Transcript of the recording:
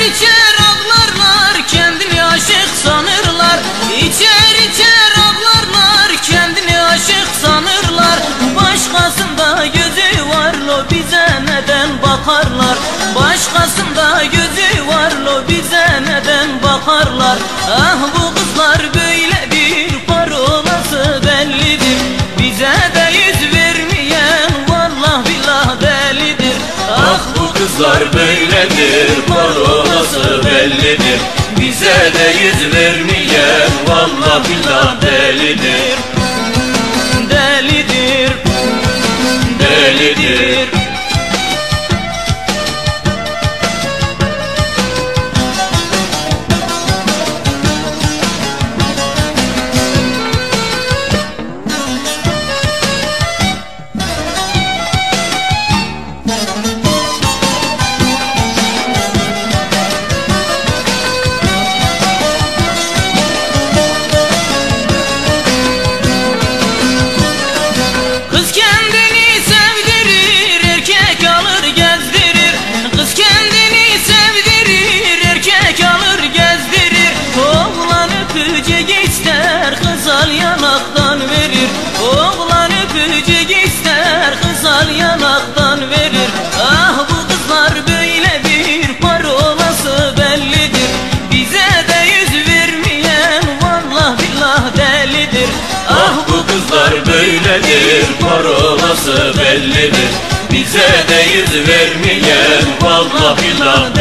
içer ağlarlar, kendini aşık sanırlar. İçer içer ağlarlar, kendini aşık sanırlar. Başkasında gözü var lo, bize neden bakarlar? Başkasında gözü var lo, bize neden bakarlar? Ah bu kızlar böyledir, parolası bellidir. Bize de yüz vermeyen vallah billah delidir. Ah bu kızlar böyledir, parolası bellidir. Bize de yüz vermeyen vallah billah delidir. Delidir, Delidir. Kız kendini sevdirir, erkek alır gezdirir. Kız kendini sevdirir, erkek alır gezdirir. Oğlan öpücük ister, kız al yanaktan verir. Oğlan öpücük ister, kız al yanaktan verir. Ah bu kızlar böyledir, parolası bellidir. Bize de yüz vermeyen vallah billah delidir. Ah bu kızlar böyledir, parolası bellidir. Bize de yüz vermeyen vallah billah